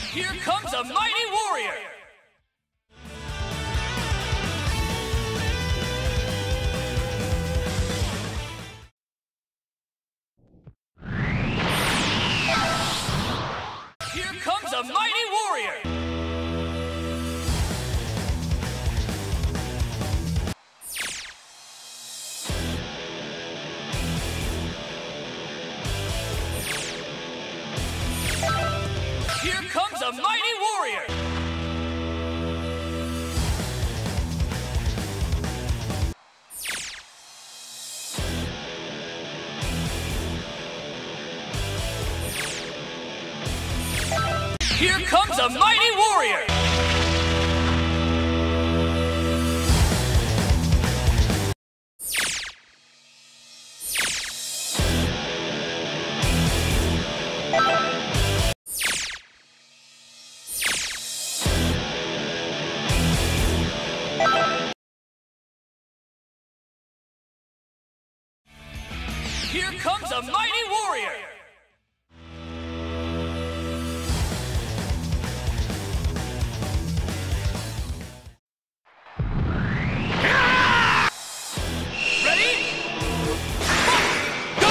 Here comes a mighty warrior! Here comes a mighty warrior! Here comes a mighty warrior! Here comes a mighty warrior! Here comes a mighty warrior! Ready? Go!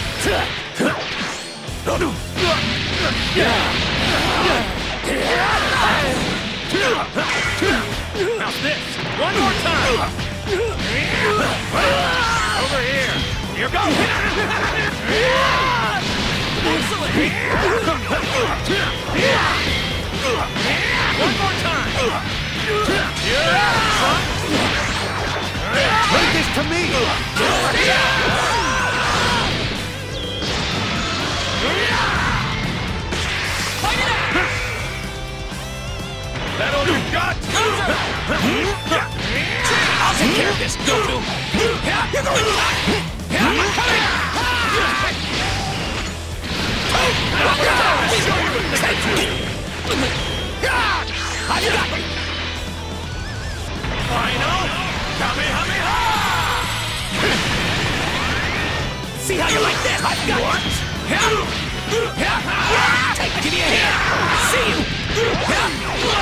How's this? One more time! Over here! Here goes! Excellent! One more time! Leave this to me! Fight it out! That all you got? I'll take care of this, Goku! You're going Final Kamehameha! See how you like that? I've got What? Take, give me a hand! See you!